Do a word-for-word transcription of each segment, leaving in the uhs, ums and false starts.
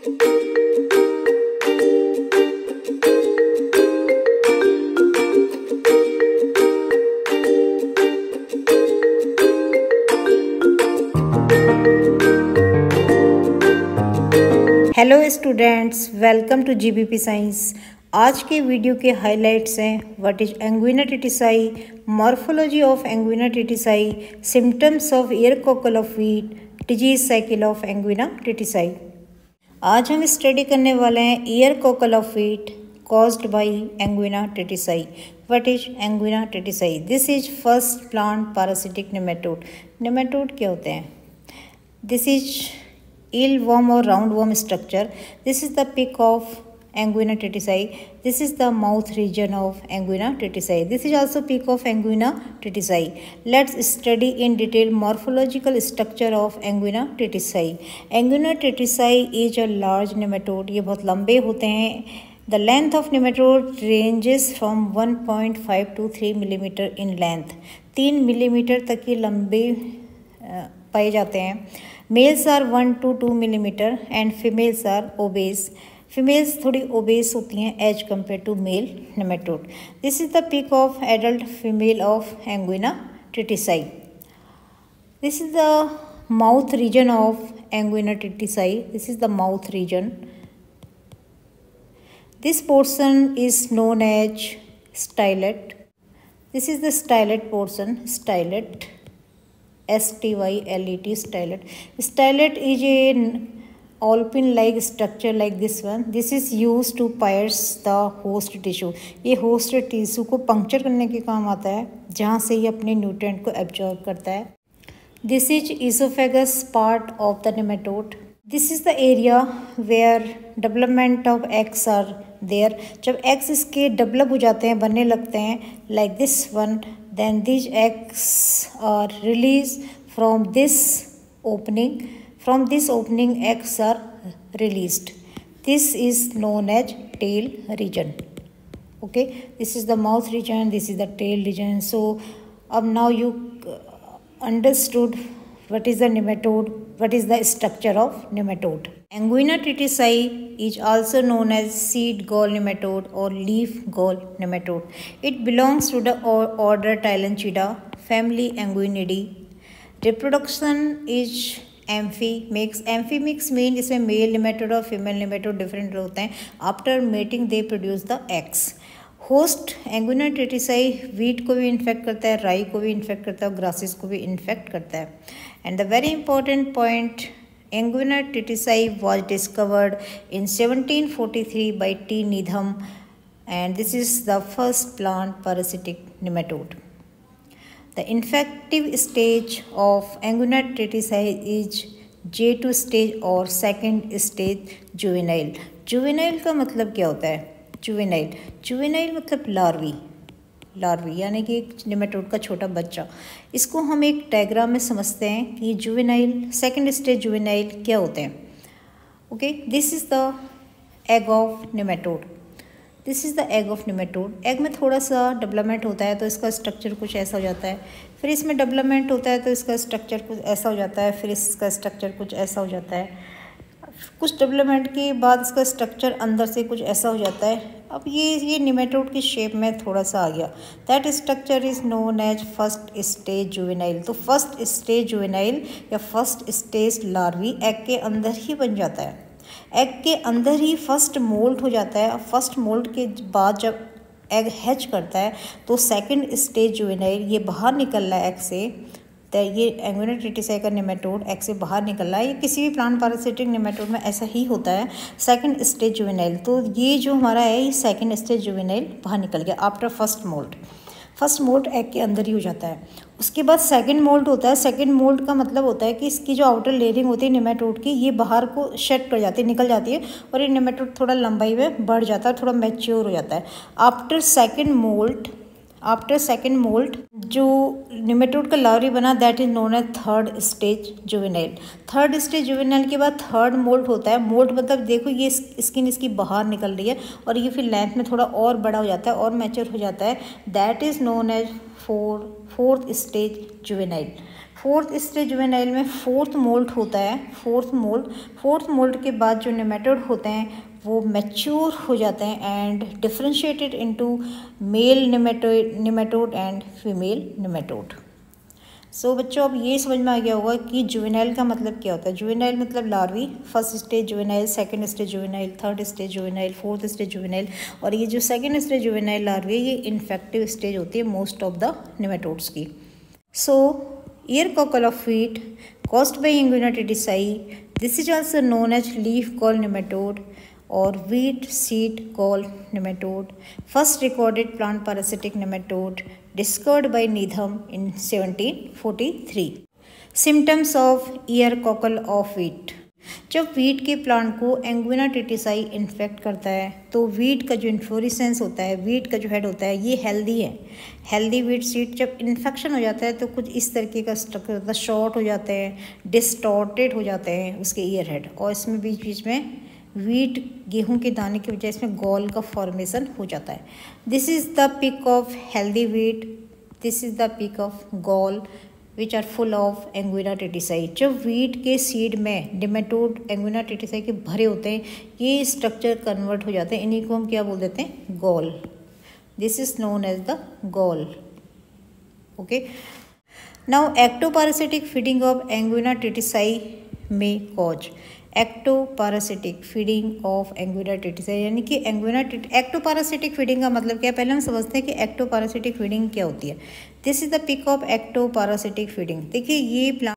Hello students, welcome to GBP science. आज के video के हाइलाइट्स हैं what is Anguina tritici, morphology of Anguina tritici, symptoms of ear cockle of wheat, disease cycle of Anguina tritici. आज हम study करने वाले हैं ear cockle of wheat caused by Anguina tritici. What is Anguina tritici? This is first plant parasitic nematode. Nematode क्या होते हैं? This is eelworm or roundworm structure. This is the peak of Anguina titisai. This is the mouth region of Anguina titisai. This is also peak of Anguina titisai. Let's study in detail morphological structure of Anguina titisai. Anguina titisai is a large nematode. ये बहुत लंबे होते हैं. The length of nematode ranges from one point five to three millimeter in length. तीन millimetre तक ये लंबे पाए जाते हैं. Males are one to two millimeter and females are obese. Females थोड़ी obese होती हैं as compared to male nematode. This is the peak of adult female of Anguina titisai. This is the mouth region of Anguina titisai. This is the mouth region. This portion is known as stylet. This is the stylet portion. Stylet. S T Y L E T, stylet. Stylet is an alpine-like structure like this one. This is used to pierce the host tissue. ये host tissue को puncture करने के काम आता है, जहाँ से ये अपने न्यूट्रिएंट को एब्जॉर्ब करता है. This is esophagus part of the nematode. This is the area where development of eggs are there. जब eggs इसके develop हो जाते हैं, बनने लगते हैं, like this one, then these eggs are released from this opening. From this opening, eggs are released. This is known as tail region. Okay, this is the mouth region. This is the tail region. So, अब now you understood what is the nematode, what is the structure of nematode. Anguina titisai is also known as seed gall nematode or leaf gall nematode. It belongs to the order Tylenchida, family Anguinidae. Reproduction is amphimix. Amphimix mean इसमें male nematode और female nematode different होते हैं. After mating they produce the eggs. Host Anguina tritici wheat को भी infect करता है, राई को भी इन्फेक्ट करता है और ग्रासेस को भी इन्फेक्ट करता है. And the very important point, Anguina tritici was discovered in seventeen forty three by T Needham and this is the first plant parasitic nematode. The infective stage of Anguina tritici is J two stage और second stage juvenile. Juvenile का मतलब क्या होता है? Juvenile juvenile मतलब larvae. Larvae यानी कि एक नेमेटोड का छोटा बच्चा. इसको हम एक डायग्राम में समझते हैं कि जुवेनाइल, सेकंड स्टेज जुवेनाइल क्या होते हैं. Okay, this is the egg of nematode. This is the egg of nematode. Egg में थोड़ा सा डेवलपमेंट होता है तो इसका स्ट्रक्चर कुछ ऐसा हो जाता है. फिर इसमें डेवलपमेंट होता है तो इसका स्ट्रक्चर कुछ ऐसा हो जाता है. फिर इसका स्ट्रक्चर कुछ ऐसा हो जाता है. कुछ डेवलपमेंट के बाद इसका स्ट्रक्चर अंदर से कुछ ऐसा हो जाता है. अब ये ये नेमेटोड की शेप में थोड़ा सा आ गया. That structure is known as first stage juvenile. तो फर्स्ट स्टेज जुवेनाइल या फर्स्ट स्टेज लार्वी एग के अंदर ही बन जाता है. एग के अंदर ही फर्स्ट मोल्ड हो जाता है. फर्स्ट मोल्ड के बाद जब एग हैच करता है तो सेकेंड स्टेज जुवेनाइल ये बाहर निकल रहा है एग से. तो ये एंगुइना टिटिसाई का नेमेटोड एग से बाहर निकल रहा है. ये किसी भी प्लांट पैरासिटिक नेमेटोड में ऐसा ही होता है. सेकंड स्टेज जुवेनाइल, तो ये जो हमारा है ये सेकंड स्टेज जुवेनाइल बाहर निकल गया after first moult. First moult egg के अंदर ही हो जाता है. उसके बाद सेकंड मोल्ड होता है. सेकंड मोल्ड का मतलब होता है कि इसकी जो आउटर लेयरिंग होती है नेमेटोड की, ये बाहर को शेड कर जाती है, निकल जाती है और ये नेमेटोड थोड़ा लंबाई में बढ़ जाता है, थोड़ा मैच्योर हो जाता है. After second moult after second moult जो नेमेटोड का लार्वी बना, that is known as third stage juvenile. Third stage juvenile के बाद थर्ड मोल्ड होता है. मोल्ड मतलब देखो ये स्किन इसकी बाहर निकल रही है और ये फिर लेंथ में थोड़ा और बड़ा हो जाता है और मैच्योर हो जाता है. That is known as four fourth stage juvenile. Fourth stage juvenile में फोर्थ मोल्ट होता है, फोर्थ मोल्ट फोर्थ मोल्ट के बाद जो नेमेटोड होते हैं वो मैच्योर हो जाते हैं and differentiated into male nematode nematode and female nematode. So so, बच्चों अब ये समझ में आ गया होगा कि जुवेनाइल का मतलब क्या होता है। जुवेनाइल मतलब larvae, first stage juvenile, second stage juvenile, third stage juvenile, fourth stage juvenile. और ये जो सेकंड स्टेज जुवेनाइल लार्वी ये इन्फेक्टिव स्टेज होती है मोस्ट ऑफ द नेमेटोड्स की। So ear cockle of wheat caused by Inguina tritici, this is also known as leaf gall nematode or wheat seed gall nematode. First recorded plant parasitic nematode discovered by Needham in seventeen forty-three. Symptoms of ear cockle of wheat. जब wheat के plant को Anguina tritici infect करता है तो wheat का जो inflorescence होता है, वीट का जो हेड होता है ये हेल्दी है। हेल्दी वीट सीड जब इन्फेक्शन हो जाता है तो कुछ इस तरीके का स्ट्रक्चर होता है, शॉर्ट हो जाते हैं, डिस्टॉर्टेड हो जाते हैं उसके ईयर हेड, और इसमें बीच बीच में वीट गेहूं के दाने की वजह इसमें गॉल का फॉर्मेशन हो जाता है। This is the pic of healthy wheat, this is the pic of gall which are full of Anguina tritici. जब वीट के सीड में नेमेटोड एंगुइना ट्रिटिसाई के भरे होते हैं ये स्ट्रक्चर कन्वर्ट हो जाते हैं, इन्हीं को हम क्या बोल देते हैं, gall. This is known as the gall. Okay, now ectoparasitic feeding of Anguina tritici में cause ectoparasitic feeding of Anguina tritici, यानी कि एंगुइना एक्टोपैरासिटिक फीडिंग का मतलब क्या है, पहले हम समझते हैं कि एक्टोपैरासिटिक फीडिंग क्या होती है। This is the pic of ectoparasitic feeding. देखिए ये plant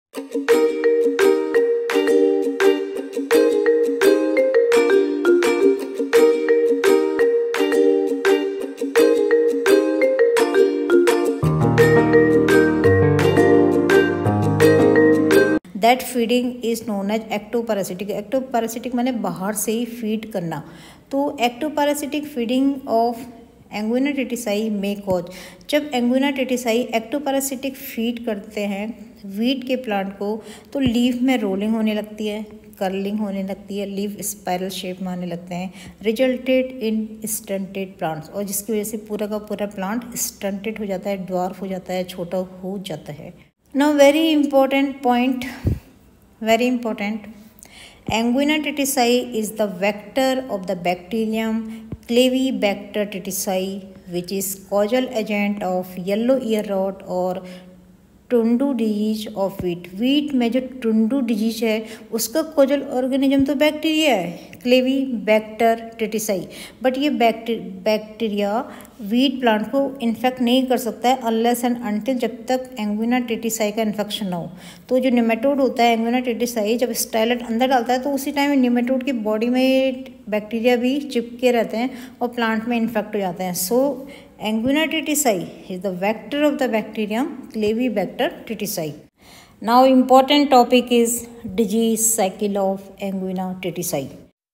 that feeding is known as ectoparasitic. Ectoparasitic माने बाहर से ही फीड करना। तो ectoparasitic feeding of Anguina tritici में कॉज, जब एंगुइना ट्रिटिसाई एक्टोपैरासिटिक फीड करते हैं वीट के प्लांट को तो लीफ में रोलिंग होने लगती है, कर्लिंग होने लगती है, लीफ स्पाइरल शेप में आने लगते हैं, रिजल्टेड इन स्टंटेड प्लांट्स, और जिसकी वजह से पूरा का पूरा प्लांट स्टंटेड हो जाता है, ड्वार्फ हो जाता है, छोटा हो जाता है। Now very important point, very important, Anguina tritici is the vector of the bacterium Clavibacter tritici, which is causal agent of yellow ear rot और tundu disease of wheat. Wheat में जो टुंडू डिजीज है उसका कोजल ऑर्गेनिज्म तो bacteria है, Clavibacter tritici, but ये bacteria wheat plant को infect नहीं कर सकता है अनलेस एंड अनटिल जब तक एंगुइना ट्रिटिसाई का इन्फेक्शन ना हो। तो जो नेमेटोड होता है एंगुइना ट्रिटिसाई जब स्टाइलेट अंदर डालता है तो उसी टाइम नेमेटोड की बॉडी में बैक्टीरिया भी चिपके रहते हैं और प्लांट में इन्फेक्ट हो जाते हैं। सो Anguina tritici is the vector of the bacterium Clavibacter tritici. Now important topic is disease cycle of Anguina tritici.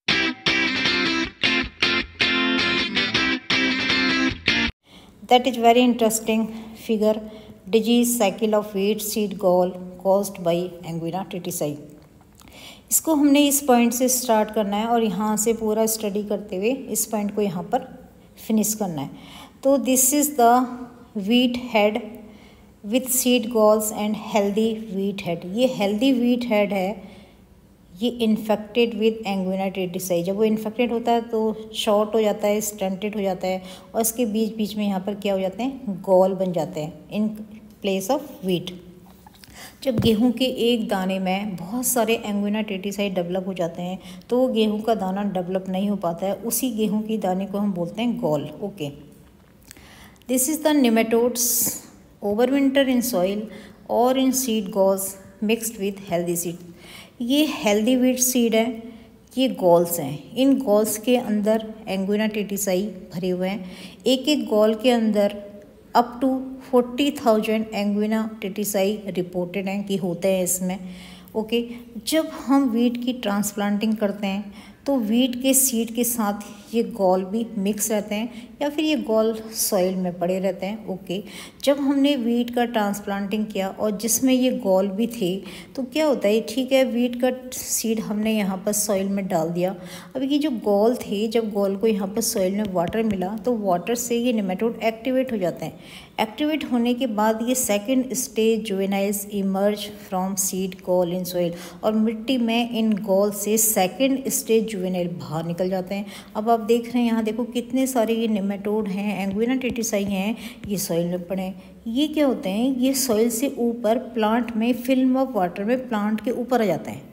That is very interesting figure, disease cycle of wheat seed gall caused by Anguina tritici. इसको हमने इस point से start करना है और यहाँ से पूरा स्टडी करते हुए इस पॉइंट को यहाँ पर फिनिश करना है। तो this is the wheat head with seed galls and healthy wheat head. ये हेल्दी वीट हेड है, ये इन्फेक्टेड विद एंगुइना ट्रिटिसाई। जब वो इन्फेक्टेड होता है तो शॉर्ट हो जाता है, स्टंटेड हो जाता है और इसके बीच बीच में यहाँ पर क्या हो जाते हैं, गॉल बन जाते हैं इन प्लेस ऑफ वीट। जब गेहूं के एक दाने में बहुत सारे एंगुइना ट्रिटिसाई डेवलप हो जाते हैं तो वो गेहूं का दाना डेवलप नहीं हो पाता है, उसी गेहूं के दाने को हम बोलते हैं gall. Okay, this is the nematodes overwinter in soil और in seed galls mixed with healthy seed. ये हेल्दी वीट सीड है, ये गॉल्स हैं, इन गॉल्स के अंदर एंगुइना ट्रिटिसाई भरे हुए हैं। एक एक गॉल के अंदर up to forty thousand Anguina tritici reported हैं कि होते हैं इसमें। ओके, जब हम वीट की ट्रांसप्लांटिंग करते हैं तो वीट के सीड के साथ ये गॉल भी मिक्स रहते हैं या फिर ये गॉल सॉइल में पड़े रहते हैं। ओके, जब हमने वीट का ट्रांसप्लांटिंग किया और जिसमें ये गॉल भी थे तो क्या होता है, ठीक है वीट का सीड हमने यहाँ पर सॉइल में डाल दिया। अब ये जो गॉल थे, जब गॉल को यहाँ पर सॉइल में वाटर मिला तो वाटर से ये नेमेटोड एक्टिवेट हो जाते हैं। एक्टिवेट होने के बाद ये second stage juveniles emerge from seed gall in soil, और मिट्टी में इन गॉल से सेकंड स्टेज जुवेनाइल बाहर निकल जाते हैं। अब आप देख रहे हैं यहाँ देखो कितने सारे ये नेमेटोड हैं, एंगुइना टिटिसाई हैं, ये सॉइल में पड़े हैं। ये क्या होते हैं, ये सॉइल से ऊपर प्लांट में फिल्म ऑफ वाटर में प्लांट के ऊपर आ जाते हैं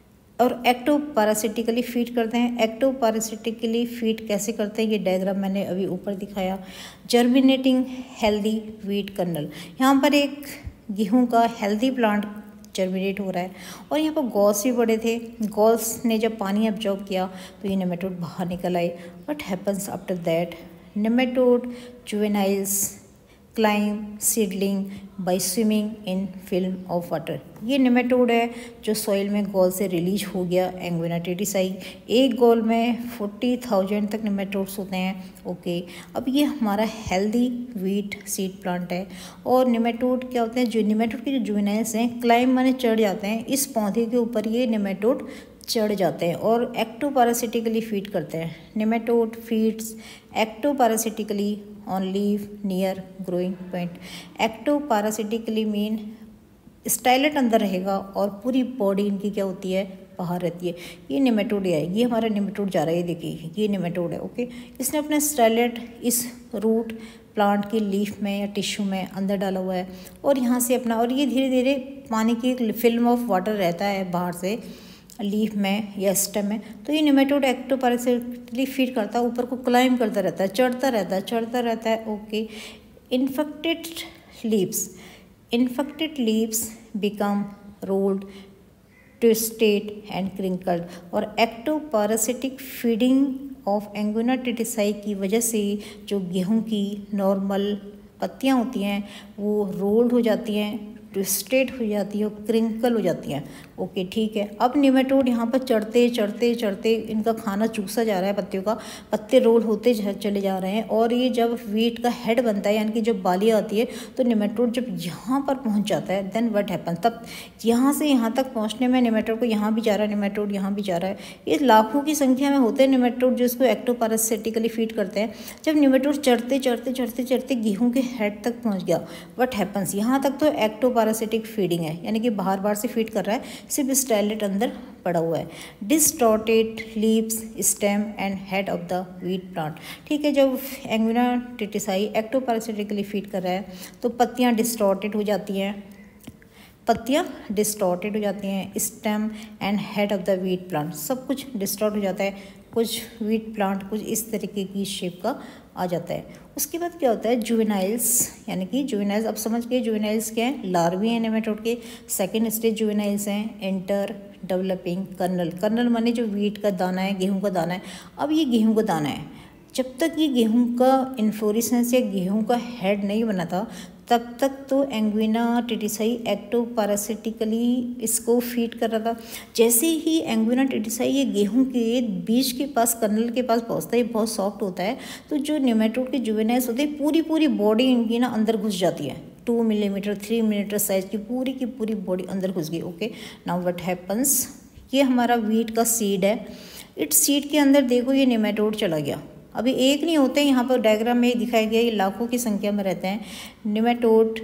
और एक्टो पैरासिटिकली फीड करते हैं। एक्टो पैरासिटिकली फीड कैसे करते हैं, ये डायग्राम मैंने अभी ऊपर दिखाया। जर्मिनेटिंग हेल्दी वीट कर्नल, यहाँ पर एक गेहूं का हेल्दी प्लांट जर्मिनेट हो रहा है और यहाँ पर गॉल्स भी बड़े थे। गॉल्स ने जब पानी एब्जॉर्ब किया तो ये नेमेटोड बाहर निकल आए। What happens after that, nematode juveniles climb seedling by swimming in film of water. ये नेमेटोड है जो सॉइल में गॉल से रिलीज हो गया, एंगुइना टिटिसाई। एक गॉल में फोर्टी थाउजेंड तक नेमेटोड्स होते हैं। ओके, अब ये हमारा हेल्दी वीट सीड प्लांट है। और नेमेटोड क्या होते हैं, जो नेमेटोड के जो जुवेनाइल्स हैं क्लाइम माने चढ़ जाते हैं, इस पौधे के ऊपर ये नेमेटोड चढ़ जाते हैं और एक्टोपैरासिटिकली फीड करते हैं। Nematode feeds ectoparasitically on leaf near growing point. Ectoparasitically mean stylet अंदर रहेगा और पूरी बॉडी इनकी क्या होती है, बाहर रहती है। ये नेमेटोड है, ये हमारा नेमेटोड जा रहा है, ये देखिए ये नेमेटोड है। ओके, इसने अपना स्टाइलेट इस रूट प्लांट की लीफ में या टिश्यू में अंदर डाला हुआ है और यहाँ से अपना, और ये धीरे धीरे पानी की एक फिल्म ऑफ वाटर रहता है बाहर से लीफ में या स्टेम में, तो ये नेमेटोड एक्टोपैरासिटिकली फीड करता है, ऊपर को क्लाइम करता रहता है, चढ़ता रहता है चढ़ता रहता है okay. Infected leaves, infected leaves become rolled, twisted and crinkled. और एक्टोपैरासिटिक फीडिंग ऑफ एंगुइना टिटिसाई की वजह से जो गेहूं की नॉर्मल पत्तियां होती हैं वो रोल्ड हो जाती हैं, ट्विस्टेड हो जाती है और क्रिंकल हो जाती हैं। ओके ठीक है, अब नेमेटोड यहाँ पर चढ़ते चढ़ते चढ़ते इनका खाना चूसा जा रहा है पत्तियों का, पत्ते रोल होते चले जा रहे हैं और ये जब वीट का हेड बनता है यानी कि जब बालियाँ आती है तो नेमेटोड जब यहाँ पर पहुँच जाता है देन व्हाट हैपन, तब यहाँ से यहाँ तक पहुँचने में नेमेटोड को यहाँ भी जा रहा है, नेमेटोड यहाँ भी जा रहा है। ये लाखों की संख्या में होते हैं नेमेटोड जो इसको एक्टोपैरासिटिकली फीड करते हैं। जब नेमेटोड चढ़ते चढ़ते चढ़ते चढ़ते गेहूँ के हेड तक पहुँच गया, व्हाट हैपन्स, यहाँ तक तो एक्टोपैरासिटिक फीडिंग है यानी कि बाहर बाहर से फीड कर रहा है, सिर्फ स्टाइलेट अंदर पड़ा हुआ है। Distorted leaves stem and head of the wheat plant. ठीक है, जब एंगुइना टिटिसाई एक्टोपैरासिटिकली फीड कर रहा है तो पत्तियां डिस्टॉर्टेड हो जाती हैं, पत्तियां डिस्टॉर्टेड हो जाती हैं, stem and head of the wheat plant सब कुछ डिस्टॉर्ट हो जाता है, कुछ वीट प्लांट कुछ इस तरीके की शेप का आ जाता है। उसके बाद क्या होता है, जुवेनाइल्स यानी कि जुवेनाइल्स, अब समझ गए जुवेनाइल्स क्या है, लार्वी हैं नेमेटोड के। सेकेंड स्टेज जुवेनाइल्स हैं एंटर डेवलपिंग कर्नल। कर्नल माने जो वीट का दाना है, गेहूं का दाना है। अब ये गेहूं का दाना है, जब तक ये गेहूं का इन्फ्लोरेसेंस या गेहूं का हेड नहीं बना था तब तक तो एंगुइना टिटिसाई एक्टोपैरासिटिकली इसको फीड कर रहा था। जैसे ही एंगुइना टिटिसाई ये गेहूं के बीज के पास, कर्नल के पास पहुंचता है, बहुत सॉफ्ट होता है, तो जो नेमेटोड के जुवेनाइल्स होते हैं पूरी पूरी बॉडी इनकी ना अंदर घुस जाती है, two millimetre three millimetre size की पूरी की पूरी बॉडी अंदर घुस गई। ओके, नाउ व्हाट हैपन्स, ये हमारा वीट का सीड है, इट्स सीड के अंदर देखो ये नेमेटोड चला गया। अभी एक नहीं होते, यहाँ पर डायग्राम में दिखाया गया, ये लाखों की संख्या में रहते हैं। Nematode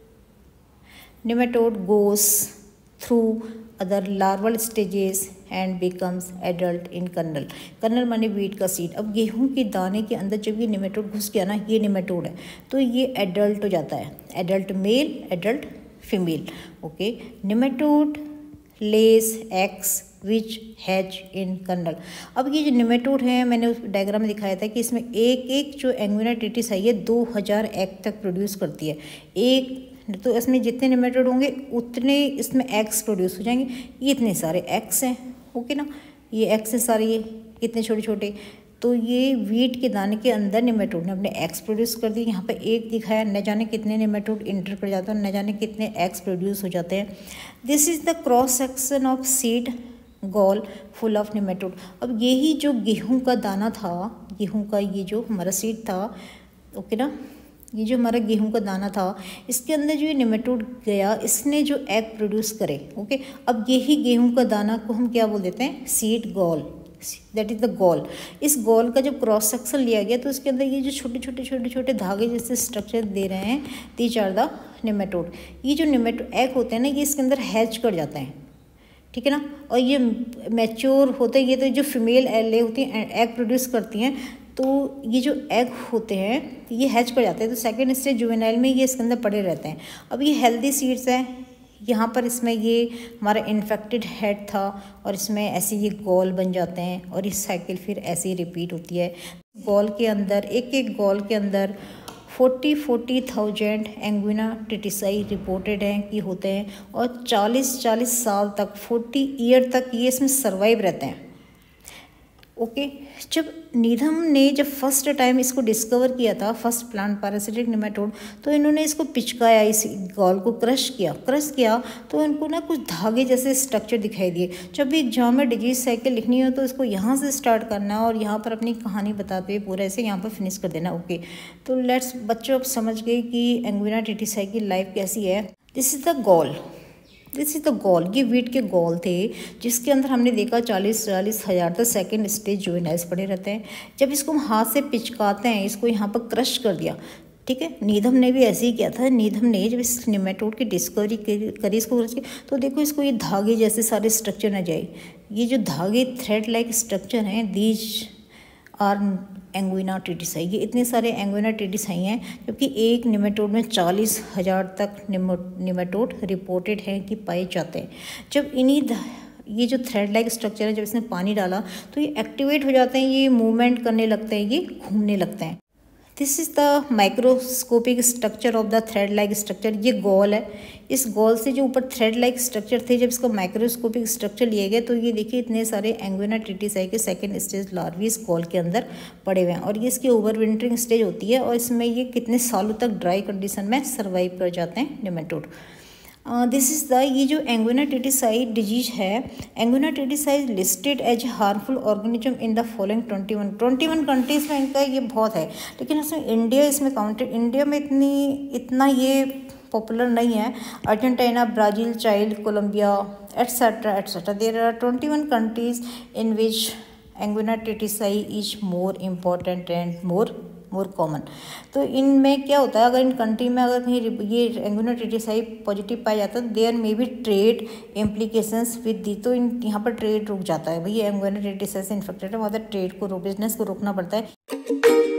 nematode goes through other larval stages and becomes adult in kernel. Kernel माने वीट का सीड। अब गेहूं के दाने के अंदर जब ये नेमेटोड घुस गया ना, ये नेमेटोड है तो ये एडल्ट हो जाता है, adult male adult female. Okay, nematode lays eggs which hatch in kernel. अब ये जो नेमेटोड है, मैंने उस डायग्राम में दिखाया था कि इसमें एक एक जो एंगुइना टिटिसाई है दो हज़ार एग तक प्रोड्यूस करती है। एक तो इसमें जितने नेमेटोड होंगे उतने इसमें एग्स प्रोड्यूस हो जाएंगे। ये इतने सारे एग्स हैं, ओके ना, ये एग्स हैं सारे, ये कितने छोटे छोटे, तो ये वीट के दाने के अंदर नेमेटोड ने अपने एग्स प्रोड्यूस कर दिए। यहाँ पे एक दिखाया, न जाने कितने नेमेटोड इंटर कर जाते हैं, न जाने कितने एग्स प्रोड्यूस हो जाते हैं। This is the cross section of seed gall full of nematode. अब यही जो गेहूं का दाना था, गेहूं का ये जो हमारा सीड था, ओके ना, ये जो हमारा गेहूं का दाना था, इसके अंदर जो ये निमेटोड गया, इसने जो एग प्रोड्यूस करे, ओके। अब यही गेहूं का दाना को हम क्या बोल देते हैं, seed gall, that is the gall. इस गॉल का जब क्रॉस सेक्शन लिया गया तो उसके अंदर ये जो छोटे छोटे छोटे छोटे धागे जैसे स्ट्रक्चर दे रहे हैं, दीज आर द निमेटोड। ये जो निमेटोड एग होते हैं ना, ये इसके अंदर हैच कर जाते हैं, ठीक है ना। और ये मैच्योर होते हैं, ये तो जो फीमेल एले होती हैं एग प्रोड्यूस करती हैं, तो ये जो एग होते हैं ये हैच कर जाते हैं। तो सेकेंड स्टेज जुवेनाइल में ये इसके अंदर पड़े रहते हैं। अब ये हेल्दी सीड्स हैं, यहाँ पर इसमें ये हमारा इन्फेक्टेड हेड था और इसमें ऐसे ये गॉल बन जाते हैं और ये साइकिल फिर ऐसे ही रिपीट होती है। गॉल के अंदर, एक एक गॉल के अंदर forty forty thousand Anguina tritici reported हैं कि होते हैं, और चालीस चालीस साल तक, फोर्टी ईयर तक ये इसमें सर्वाइव रहते हैं, ओके। जब नीधम ने जब फर्स्ट टाइम इसको डिस्कवर किया था, फर्स्ट प्लांट पैरासिटिक निमेटोड, तो इन्होंने इसको पिचकाया, इस गॉल को क्रश किया क्रश किया तो इनको ना कुछ धागे जैसे स्ट्रक्चर दिखाई दिए। जब भी एग्जाम में डिजीज साइकिल लिखनी हो तो इसको यहाँ से स्टार्ट करना और यहाँ पर अपनी कहानी बताते हुए पूरा ऐसे यहाँ पर फिनिश कर देना, ओके। तो लेट्स, बच्चों अब समझ गए कि एंगुइना टिटिसाई की लाइफ कैसी है। This is the gall, this is the gall. ये वीट के गॉल थे जिसके अंदर हमने देखा चालीस चालीस हज़ार तक सेकेंड स्टेज जुवेनाइल्स पड़े रहते हैं। जब इसको हम हाथ से पिचकाते हैं, इसको यहाँ पर क्रश कर दिया, ठीक है। नीधम ने भी ऐसे ही किया था। नीधम ने जब इस निमेटोड की डिस्कवरी करी, इसको क्रश किया, तो देखो इसको ये धागे जैसे सारे स्ट्रक्चर न जाए, ये जो धागे थ्रेड लाइक स्ट्रक्चर हैं, दीज आर एंगुइना टिटिसाई। ये इतने सारे एंगुइना टिटिसाई हैं, जबकि एक निमेटोड में चालीस हज़ार तक निमेटोड रिपोर्टेड हैं कि पाए जाते हैं। जब इन्हीं ये जो थ्रेड लाइक स्ट्रक्चर है, जब इसने पानी डाला तो ये एक्टिवेट हो जाते हैं, ये मूवमेंट करने लगते हैं, ये घूमने लगते हैं। This is the microscopic structure of the thread like structure. ये गॉल है, इस गॉल से जो ऊपर थ्रेड लाइक स्ट्रक्चर थे, जब इसका माइक्रोस्कोपिक स्ट्रक्चर लिए गए तो ये देखिए इतने सारे एंगुइना टिटिसाई के सेकेंड स्टेज लार्वी इस गॉल के अंदर पड़े हुए हैं, और ये इसकी ओवर विंटरिंग स्टेज होती है, और इसमें ये कितने सालों तक ड्राई कंडीशन में सर्वाइव कर जाते हैं निमेटोड। दिस इज़ द, ये जो एंगुइना टिटिसाई डिजीज है, Anguina tritici listed as harmful organism in the following twenty one twenty one countries में इनका ये बहुत है, लेकिन उसमें इंडिया इसमें काउंटेड, इंडिया में इतनी इतना ये पॉपुलर नहीं है। Argentina, Brazil, Chile, Colombia, etcetera etcetera, there are twenty one countries in which Anguina tritici is more important and more more common. तो इनमें क्या होता है, अगर इन कंट्री में अगर कहीं ये एंगुइना टिटिसाई पॉजिटिव पाया जाता है, there may be trade implications with the, तो इन यहाँ पर ट्रेड रुक जाता है। भाई एंगुइना टिटिसाई से इन्फेक्टेड है, मतलब ट्रेड को, बिजनेस को रोकना पड़ता है।